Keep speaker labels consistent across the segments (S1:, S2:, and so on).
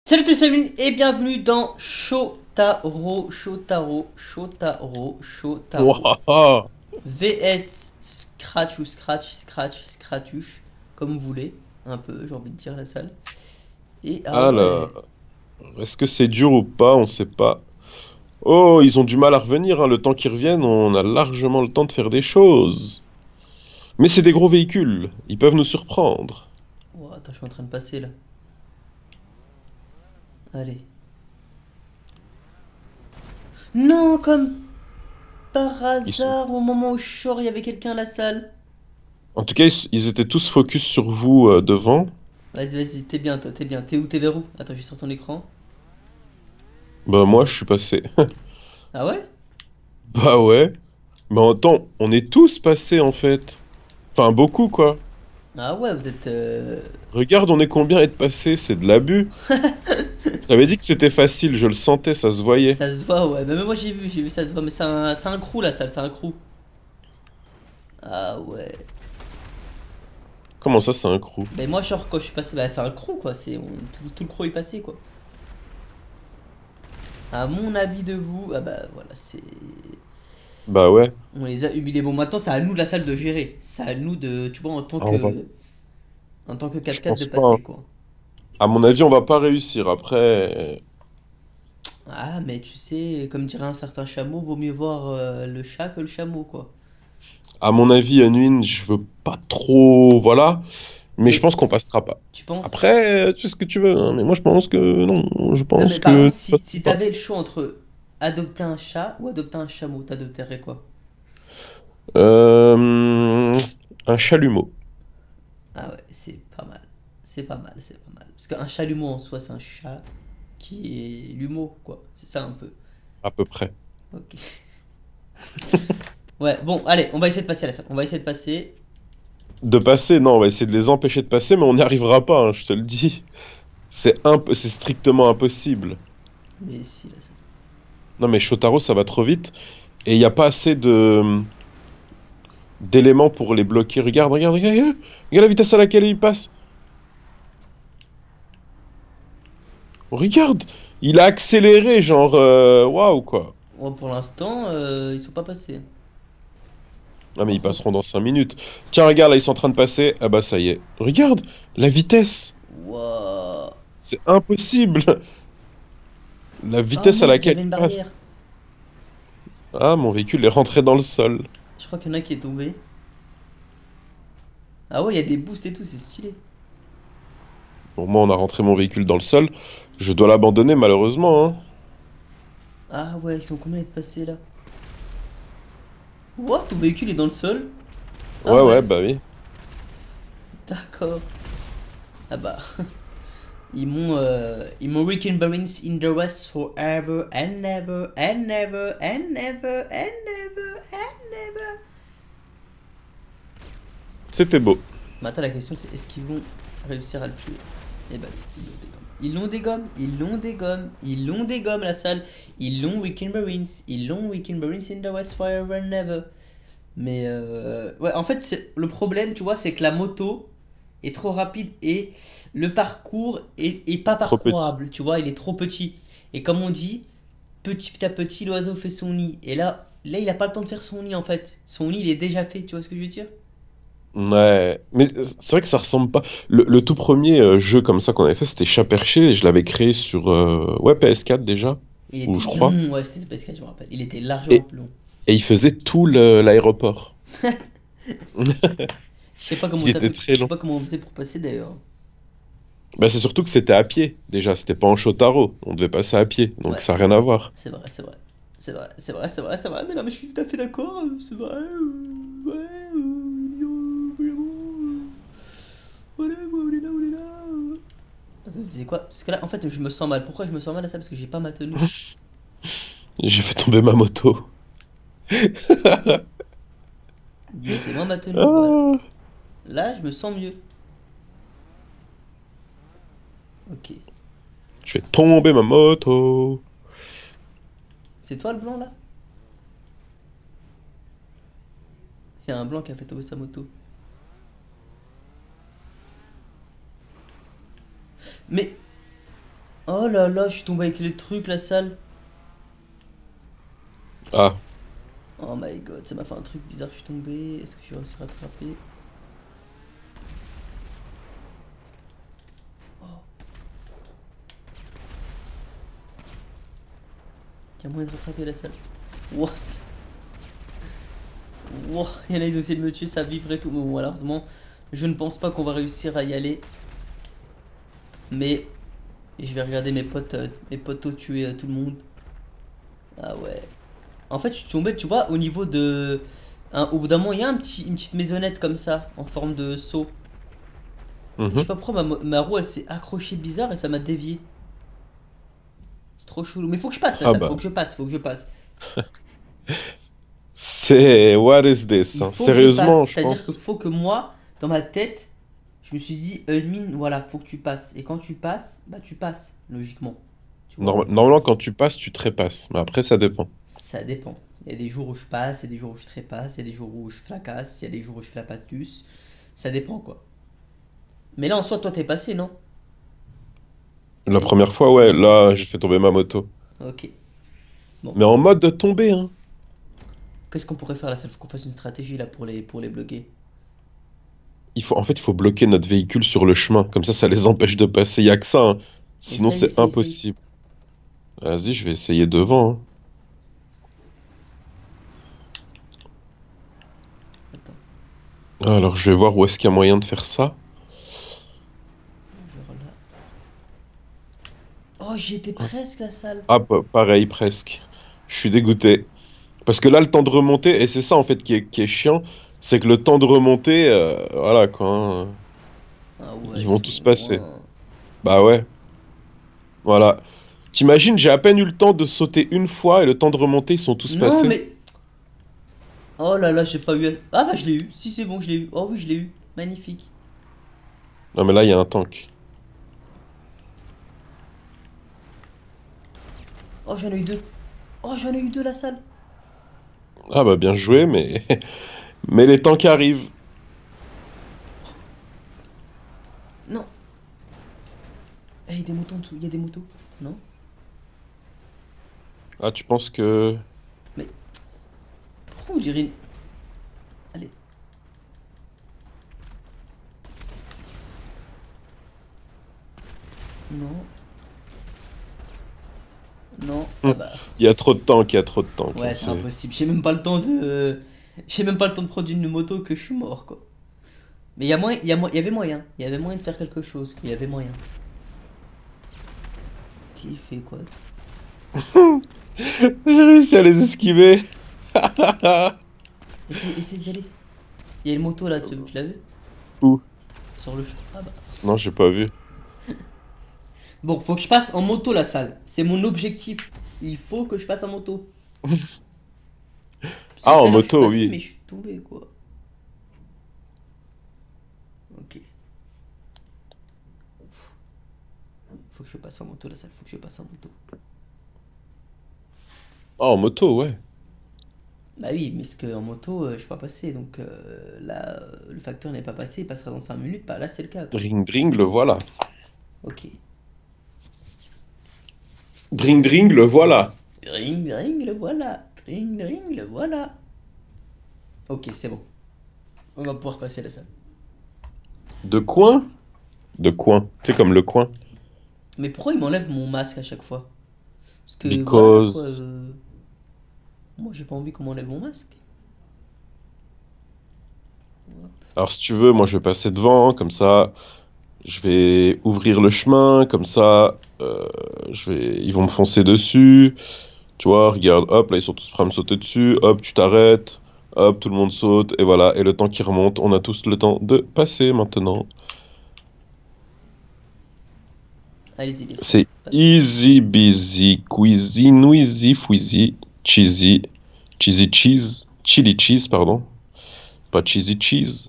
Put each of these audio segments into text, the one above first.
S1: Salut tous les et bienvenue dans Shotaro
S2: Waouh.
S1: VS Scratch ou Scratchuche, comme vous voulez, un peu, j'ai envie de dire la salle. Et ah ouais,
S2: Alors, est-ce que c'est dur ou pas? On sait pas. Oh, ils ont du mal à revenir, hein. Le temps qu'ils reviennent, on a largement le temps de faire des choses. Mais c'est des gros véhicules, ils peuvent nous surprendre.
S1: oh, attends, je suis en train de passer là. Allez. Non, comme par
S2: Ils sont...
S1: hasard, au moment où je sors, il y avait quelqu'un à la salle.
S2: En tout cas, ils étaient tous focus sur vous devant.
S1: Vas-y, t'es bien toi, t'es bien. T'es où, t'es vers où? Attends, je vais sur ton écran.
S2: Bah moi, je suis passé.
S1: Ah ouais?
S2: Bah ouais. Mais attends, on est tous passés en fait. Enfin, beaucoup quoi.
S1: Ah ouais, vous êtes...
S2: Regarde, on est combien à être passés, c'est de l'abus. J'avais dit que c'était facile, je le sentais, ça se voyait.
S1: Ça se voit, ouais. Mais même moi j'ai vu, ça se voit. Mais c'est un crew la salle, c'est un crew. Ah ouais.
S2: Comment ça, c'est un crew?
S1: Mais moi, genre, quand je suis passé, bah c'est un crew quoi. Tout le crew est passé quoi. À mon avis de vous, ah bah voilà, c'est.
S2: Bah ouais.
S1: On les a humiliés. Bon, maintenant, c'est à nous de la salle de gérer. C'est à nous de, tu vois,
S2: Ah, on va...
S1: en tant que
S2: Je
S1: 4x4 de
S2: pense pas, hein.
S1: passer quoi.
S2: À mon avis, on va pas réussir. Après,
S1: Ah, mais tu sais, comme dirait un certain chameau, vaut mieux voir le chat que le chameau quoi.
S2: à mon avis, Anouine, je veux pas trop, voilà. Mais je
S1: Mais
S2: pense qu'on passera pas.
S1: tu penses?
S2: Après, tu fais ce que tu veux, hein, mais moi je pense que non. Je
S1: Non,
S2: pense
S1: mais par
S2: que
S1: exemple,
S2: tu
S1: si
S2: passeras pas.
S1: t'avais le choix entre adopter un chat ou adopter un chameau, t'adopterais quoi?
S2: Euh, un chalumeau.
S1: Ah ouais, c'est pas mal. C'est pas mal, c'est pas mal. Parce qu'un chalumeau en soi, c'est un chat qui est l'humour, quoi. C'est ça un peu.
S2: À peu près.
S1: Ok. Ouais, bon, allez, on va essayer de passer à la salle. On va essayer de passer.
S2: De passer, non, on va essayer de les empêcher de passer, mais on n'y arrivera pas, hein, je te le dis. C'est strictement impossible.
S1: Mais si, la salle.
S2: Non, mais Shotaro, ça va trop vite. Et il n'y a pas assez de d'éléments pour les bloquer. Regarde. Regarde la vitesse à laquelle il passe. Regarde, il a accéléré, genre, waouh, quoi.
S1: Ouais, pour l'instant, ils sont pas passés.
S2: Ah, mais
S1: Par
S2: ils
S1: contre,
S2: passeront dans 5 minutes. Tiens, regarde, là, ils sont en train de passer. Ah bah, ça y est. Regarde, la vitesse.
S1: waouh.
S2: C'est impossible. La
S1: Oh
S2: vitesse à
S1: merde, il y
S2: laquelle
S1: avait une
S2: il passe.
S1: barrière.
S2: Ah, mon véhicule est rentré dans le sol.
S1: Je crois qu'il y en a qui est tombé. Ah ouais, il y a des boosts et tout, c'est stylé.
S2: Bon, moi, on a rentré mon véhicule dans le sol. Je dois l'abandonner, malheureusement, hein.
S1: Ah ouais, ils sont combien à être passés là? What? Ton véhicule est dans le sol? Ah
S2: Ouais,
S1: ouais,
S2: bah oui.
S1: d'accord. Ah bah. Ils m'ont Rick and Barons in the West forever and never and never and never and never and never.
S2: C'était beau.
S1: Maintenant la question c'est est-ce qu'ils vont réussir à le tuer? Eh ben ils l'ont dégomme, ils l'ont dégomme, ils l'ont dégomme la salle, ils l'ont Rick and Barons, ils l'ont Rick and Barons in the West forever and never. Mais ouais en fait le problème tu vois c'est que la moto est trop rapide et le parcours est pas
S2: Trop petit.
S1: parcourable, tu vois, il est trop petit. Et comme on dit, petit à petit, l'oiseau fait son nid. Et là, il a pas le temps de faire son nid en fait. Son nid, il est déjà fait, tu vois ce que je veux dire?
S2: Ouais, mais c'est vrai que ça ressemble pas. Le tout premier jeu comme ça qu'on avait fait, c'était Chat Perché, et je l'avais créé sur ouais, PS4 déjà,
S1: Il
S2: ou
S1: était
S2: je crois.
S1: long, ouais, c'était PS4, je me rappelle. Il était largement
S2: Et,
S1: plus long.
S2: et il faisait tout l'aéroport.
S1: Je sais pas comment
S2: Il
S1: t'as
S2: était
S1: fait,
S2: très
S1: je sais
S2: long.
S1: pas comment on faisait pour passer d'ailleurs.
S2: Bah, c'est surtout que c'était à pied, déjà, c'était pas en Chotaro. On devait passer à pied, donc
S1: Ouais,
S2: ça n'a rien à voir.
S1: c'est vrai, c'est vrai. C'est vrai, mais non, mais je suis tout à fait d'accord, c'est vrai, ouais, vraiment, voilà, on est là, on est là. Attends, tu sais quoi? Parce que là, en fait, je me sens mal. Pourquoi je me sens mal à ça? Parce que j'ai pas ma tenue.
S2: J'ai fait tomber ma moto.
S1: Mettez-moi ma tenue, voilà.
S2: Ah,
S1: Là, je me sens mieux. Ok.
S2: je fais tomber ma moto.
S1: C'est toi le blanc là? Il y a un blanc qui a fait tomber sa moto. Mais Oh là là, je suis tombé avec le truc, la salle.
S2: Ah,
S1: Oh my god, ça m'a fait un truc bizarre, je suis tombé. Est-ce que je vais réussir à attraper? Oh, il y a moyen de rattraper la salle. Wow, wow, il y en a, ils ont essayé de me tuer, ça vibre et tout. Mais bon, malheureusement, je ne pense pas qu'on va réussir à y aller. Mais je vais regarder mes potos tuer tout le monde. Ah ouais. En fait, je suis tombé, tu vois, au niveau de. Au bout d'un moment, il y a une petite maisonnette comme ça, en forme de seau. Et je sais
S2: mhm.
S1: pas pourquoi ma roue elle s'est accrochée bizarre et ça m'a dévié. C'est trop chelou. Mais faut que je passe la
S2: Ah
S1: salle, faut
S2: bah.
S1: que je passe, faut que je passe.
S2: C'est... What is this?
S1: Il
S2: Hein.
S1: faut que je
S2: Sérieusement,
S1: passe.
S2: je
S1: C'est-à-dire que
S2: pense.
S1: faut que moi, dans ma tête, je me suis dit, Eulmine, voilà, faut que tu passes. Et quand tu passes, bah tu passes, logiquement. Tu vois?
S2: Normalement, quand tu passes, tu trépasses. Mais après, ça dépend.
S1: Ça dépend. Il y a des jours où je passe, il y a des jours où je trépasse, il y a des jours où je fracasse, il y a des jours où je flapatus. Ça dépend quoi. Mais là en soi, toi t'es passé, non?
S2: La première fois, ouais,
S1: Première fois.
S2: là, j'ai fait tomber ma moto.
S1: Ok. Bon.
S2: Mais en mode de tomber, hein.
S1: Qu'est-ce qu'on pourrait faire là? Il faut qu'on fasse une stratégie là pour les bloquer.
S2: En fait, il faut bloquer notre véhicule sur le chemin. Comme ça les empêche de passer. Il y a que ça, hein. Sinon,
S1: Essaye,
S2: c'est
S1: essaye, essaye.
S2: impossible. Vas-y, je vais essayer devant, hein.
S1: Attends.
S2: Alors, je vais voir où est-ce qu'il y a moyen de faire ça.
S1: Genre là. Oh, j'y étais presque la salle.
S2: Ah, pareil, presque. Je suis dégoûté. Parce que là, le temps de remonter, et c'est ça en fait qui est chiant, c'est que le temps de remonter, voilà quoi, hein,
S1: Ah ouais,
S2: ils
S1: ils
S2: vont
S1: sont
S2: tous passer.
S1: loin.
S2: Bah ouais, voilà. T'imagines, j'ai à peine eu le temps de sauter une fois et le temps de remonter, ils sont tous
S1: Non
S2: passés.
S1: mais. Oh là là, j'ai pas eu. Ah bah je l'ai eu. Si c'est bon, je l'ai eu. Oh oui, je l'ai eu. Magnifique.
S2: Non mais là, il y a un tank.
S1: Oh j'en ai eu deux. Oh j'en ai eu deux la salle.
S2: Ah bah bien joué, mais mais les tanks arrivent.
S1: Non. Eh, il y a des motos en dessous. Il y a des motos. Non.
S2: Ah, tu penses que...
S1: Mais pourquoi on dirait une. Allez. Non. Non. Ah
S2: Hum,
S1: bah.
S2: il y a trop de tanks, il y a trop de tanks, hein,
S1: Ouais, c'est
S2: c'est...
S1: impossible. J'ai même pas le temps de. J'ai même pas le temps de prendre une moto que je suis mort quoi. Mais il y a moyen, il y avait moyen. Il y avait moyen de faire quelque chose. Il y avait moyen. Tu fais quoi?
S2: J'ai réussi à les esquiver.
S1: Essaye d'y aller. Il y a une moto là, tu l'as vu?
S2: Ouh.
S1: Sur le champ. Ah bah.
S2: Non, j'ai pas vu.
S1: Bon, faut que je passe en moto la salle. C'est mon objectif. Il faut que je passe en moto. Parce que
S2: Ah,
S1: tout
S2: en
S1: à l'heure je suis
S2: moto,
S1: passé, mais
S2: oui.
S1: je suis tombé quoi. Ok. Faut que je passe en moto la salle. Faut que je passe en moto.
S2: Ah, en moto, ouais.
S1: Bah oui, mais ce que en moto, je suis pas passé. Donc là, le facteur n'est pas passé. Il passera dans 5 minutes. Bah là, c'est le cas quoi.
S2: Dring dring, le voilà.
S1: Ok.
S2: Dring dring, le voilà.
S1: Ring, ring, le voilà. Ring, ring, le voilà. Ok, c'est bon. On va pouvoir passer la salle.
S2: De coin? De coin. C'est comme le coin.
S1: Mais pourquoi il m'enlève mon masque à chaque fois? Parce que voilà quoi.
S2: Because.
S1: Moi, j'ai pas envie qu'on m'enlève mon masque.
S2: Alors, si tu veux, moi je vais passer devant, comme ça, je vais ouvrir le chemin, comme ça, ils vont me foncer dessus. Tu vois, regarde, hop, là ils sont tous prêts à me sauter dessus. Hop, tu t'arrêtes. Hop, tout le monde saute. Et voilà. Et le temps qui remonte, on a tous le temps de passer maintenant.
S1: Allez-y, les frères.
S2: C'est
S1: Passez.
S2: easy busy, queasy, noisy, fouisy, cheesy, cheesy cheese, chili cheese, pardon. Pas cheesy cheese.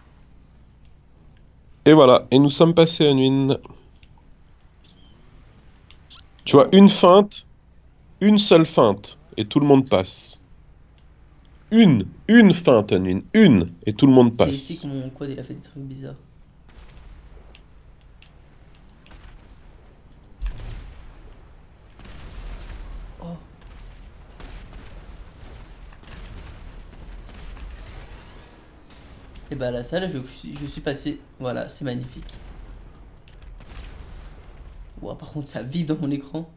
S2: Et voilà, et nous sommes passés à une... Tu vois, une feinte, une seule feinte, et tout le monde passe. Une feinte, Anune, une, et tout le monde
S1: C'est ici que
S2: passe.
S1: mon quad il a fait des trucs bizarres. Oh. Et bah la salle, je suis passé. Voilà, c'est magnifique. Ouah, par contre, ça vibre dans mon écran.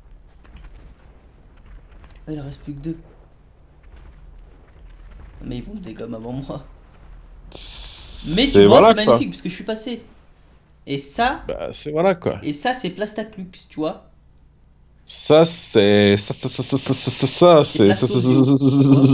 S1: Ah, il en reste plus que deux. Mais ils vont me dégommer avant moi. Mais tu
S2: C'est
S1: vois, c'est
S2: voilà quoi.
S1: magnifique parce que je suis passé.
S2: Bah, c'est voilà quoi.
S1: Et ça, c'est Plastaclux, tu vois.
S2: Ça, c'est. Ça,
S1: C'est
S2: c'est.
S1: Plastosio, tu vois.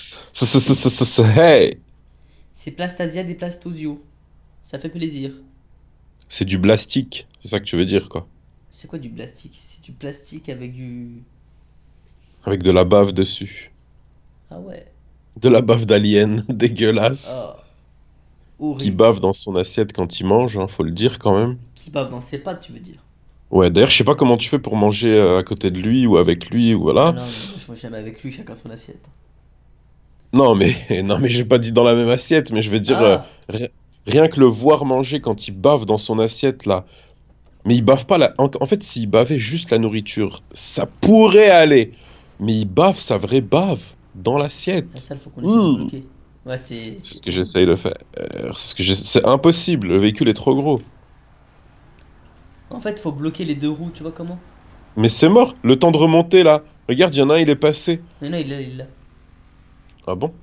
S2: Hey!
S1: C'est Plastasia des Plastosio. Ça fait plaisir.
S2: C'est du plastique. C'est ça que tu veux dire quoi.
S1: C'est quoi du plastique? C'est du plastique avec du...
S2: Avec de la bave dessus.
S1: Ah ouais.
S2: De la bave d'alien dégueulasse.
S1: Ah,
S2: Qui
S1: horrible.
S2: bave dans son assiette quand il mange, hein, faut le dire quand même.
S1: Qui bave dans ses pattes, tu veux dire?
S2: Ouais, d'ailleurs, je sais pas comment tu fais pour manger à côté de lui ou avec lui, ou
S1: Ah
S2: voilà.
S1: non, mais moi je mange jamais avec lui, chacun son assiette.
S2: Non, mais non, mais j'ai pas dit dans la même assiette, mais je veux dire
S1: Ah!
S2: rien que le voir manger quand il bave dans son assiette là. Mais il bave pas la. En fait, s'il bavait juste la nourriture, ça pourrait aller. Mais il bave sa vraie bave dans
S1: La
S2: l'assiette.
S1: salle, faut qu'on essaie de
S2: Hmm.
S1: bloquer. Ouais,
S2: C'est ce que j'essaye de faire. C'est impossible. Le véhicule est trop gros.
S1: En fait, faut bloquer les deux roues, tu vois comment?
S2: Mais c'est mort. Le temps de remonter là. Regarde, il y en a un, il est passé.
S1: Mais non, il est là, il est là.
S2: Ah bon?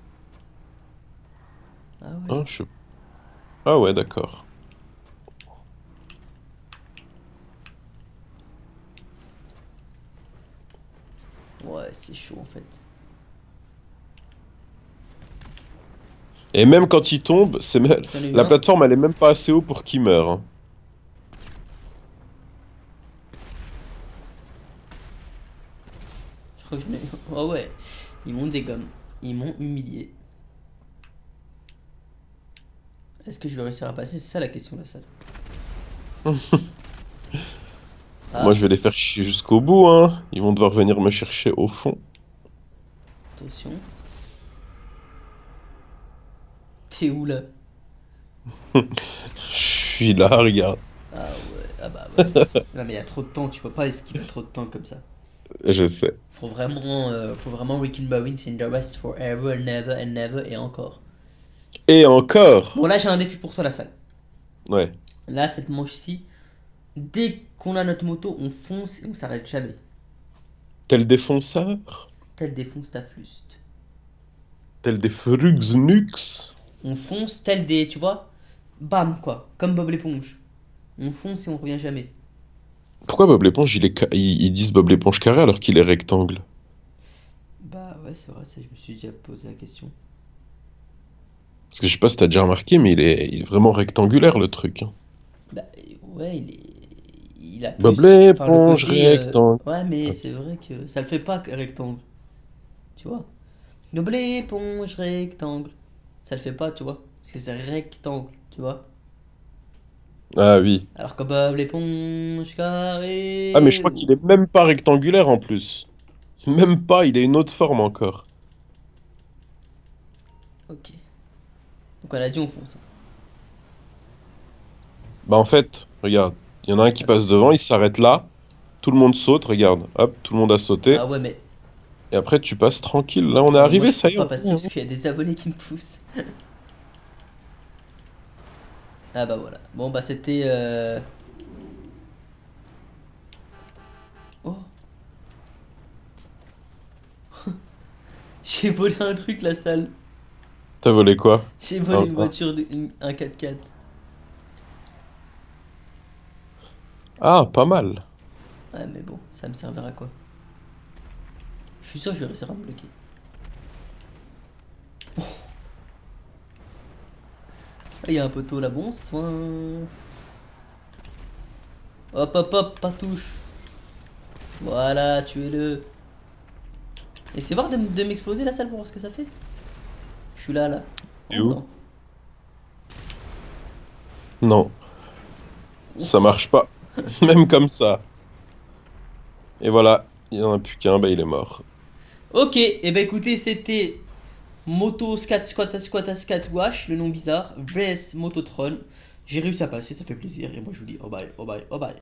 S1: Ah ouais.
S2: Ah, ah ouais, d'accord.
S1: Ouais, c'est chaud en fait.
S2: Et même quand il tombe,
S1: J'en ai eu
S2: la
S1: un.
S2: plateforme, elle est même pas assez haut pour qu'il meure, hein.
S1: Je crois que j'en ai eu un. Oh ouais. Ils m'ont dégomme. Ils m'ont humilié. Est-ce que je vais réussir à passer? C'est ça la question de la salle.
S2: Moi,
S1: Ah,
S2: je vais les faire chier jusqu'au bout, hein. Ils vont devoir venir me chercher au fond.
S1: attention. T'es où là?
S2: Je suis là, regarde.
S1: Ah ouais. Ah bah ouais. Non mais il y a trop de temps, tu peux pas esquiver trop de temps comme ça.
S2: Je sais.
S1: Faut vraiment Rick and Bones in the West forever and never et encore.
S2: Et encore!
S1: Bon là j'ai un défi pour toi la salle.
S2: Ouais.
S1: Là cette manche-ci, dès qu'on a notre moto, on fonce et on s'arrête jamais.
S2: Tel des fonceurs?
S1: Tel défonce ta fluste.
S2: Tel des Frugsnux?
S1: On fonce tel des, tu vois, bam quoi, comme Bob l'éponge. On fonce et on revient jamais.
S2: Pourquoi Bob l'éponge, ils disent Bob l'éponge carré alors qu'il est rectangle?
S1: Bah ouais c'est vrai, ça je me suis déjà posé la question.
S2: Parce que je sais pas si t'as déjà remarqué, mais il est vraiment rectangulaire le truc, hein.
S1: Bah ouais il a
S2: Bob
S1: plus, enfin le
S2: l'éponge
S1: côté,
S2: rectangle.
S1: ouais mais
S2: Ok.
S1: c'est vrai que ça le fait pas rectangle, tu vois. Bob l'éponge rectangle, ça le fait pas tu vois, parce que c'est rectangle, tu vois.
S2: Ah oui.
S1: Alors que Bob l'éponge
S2: Ah mais je
S1: carré.
S2: crois qu'il est même pas rectangulaire en plus. Même pas, il a une autre forme encore.
S1: Ok. Donc on a dit on fonce.
S2: Bah en fait, regarde, il y en a un qui passe
S1: Attention.
S2: devant, il s'arrête là, tout le monde saute, regarde, hop, tout le monde a sauté,
S1: Ah ouais mais
S2: et après tu passes tranquille. Là on est
S1: ah mais moi
S2: arrivé,
S1: je
S2: ça
S1: peux
S2: y est,
S1: pas
S2: on y
S1: passer
S2: est,
S1: parce
S2: hein.
S1: qu'il y a des abonnés qui me poussent. Ah bah voilà. Bon bah c'était oh, j'ai volé un truc la salle.
S2: T'as volé quoi?
S1: J'ai volé
S2: Un-
S1: une
S2: un-
S1: voiture, un 4x4.
S2: Ah, pas mal.
S1: Ouais mais bon, ça me servira à quoi? Je suis sûr que je vais réussir à me bloquer. Ah, il y a un poteau là, bon soin. Hop hop hop, pas touche. Voilà, tuez-le. Et c'est voir de m'exploser la salle pour voir ce que ça fait. Je suis là là.
S2: Et
S1: Oh
S2: où?
S1: non.
S2: Non, ça marche pas. Même comme ça. Et voilà, il y en a plus qu'un, bah il est mort.
S1: Ok, et ben écoutez, c'était Moto Scat Squat Squat Scat Wash, le nom bizarre, vs Mototron. J'ai réussi à passer, ça fait plaisir. Et moi je vous dis oh bye, oh bye, oh bye.